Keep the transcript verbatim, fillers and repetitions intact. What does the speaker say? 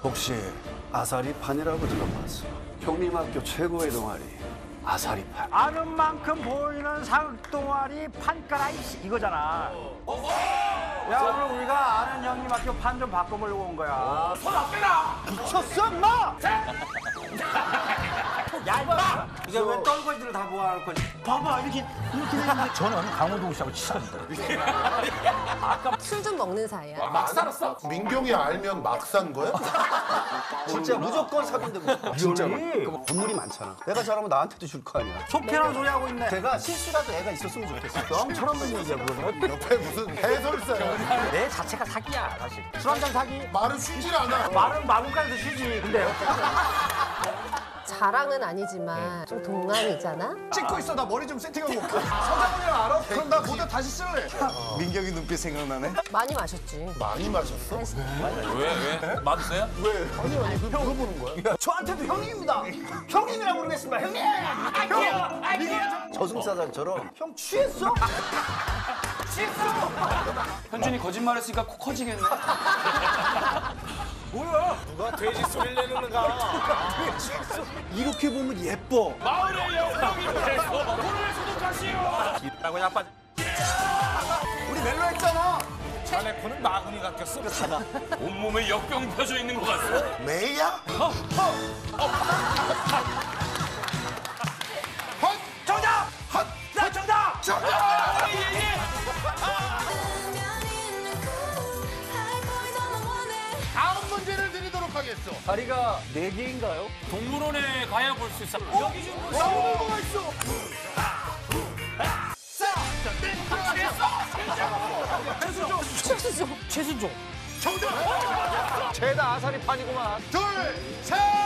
혹시 아사리판이라고 들어봤어? 형님학교 최고의 동아리 아사리판. 아는 만큼 보이는 사극동아리 판가라 이씨 이거잖아. 야 오늘 우리가 아는 형님 학교 판 좀 바꿔보려고 온 거야. 손 안 빼라! 미쳤어 인마! 야 인마! 이게 왜 떨거지를 다 모아놓고 봐봐 이렇게 이렇게 되는데 저는 강호동 씨하고 친합니다. 술 좀 먹는 사이야. 막 살았어? 민경이 알면 막 산 거야? 진짜 무조건 사귄데 뭐. 진짜로. 건물이 많잖아. 내가 잘하면 나한테도 줄 거 아니야. 속편한 소리 하고 있네. 제가 실수라도 애가 있었으면 좋겠어. 형처럼 된 얘기야 그거는. 옆에 무슨 해설사야? 내 자체가 사기야 사실. 술 한잔 사기. 말을 쉬질 않아. 말은 마구간에서 쉬지. 근데 자랑은 아니지만 좀 동안이잖아. 찍고 있어. 나 머리 좀 세팅하고 올게. 서장훈이랑 알아? 그럼 나 모델 다시 쓸래. 민경이 눈빛 생각나네? 많이 마셨지. 많이 마셨어? 왜? 왜? 맞으세요? 저한테도 형님입니다. 형님이라고 부르겠습니다. 형님. 형. 저승사자처럼 형 취했어? 현준이 거짓말했으니까 코 커지겠네. 이렇게 보면 예뻐. 마을의 영광이로 물을 소독하시오. 라고 야빠. 우리 멜로 했잖아. 자네 코는 마구니가 꼈어. 온몸에 역병 펴져 있는 것 같아. 메이야? 정답! 나 정답! 다음 문제를 드리도록 하겠어. 다리가 네 개인가요? 동물원에 가야 볼 수 있어. 여기 좀 뭐가 있어? 최수종. 최수종. 정답! 죄다 아사리판이구만. 둘, 셋!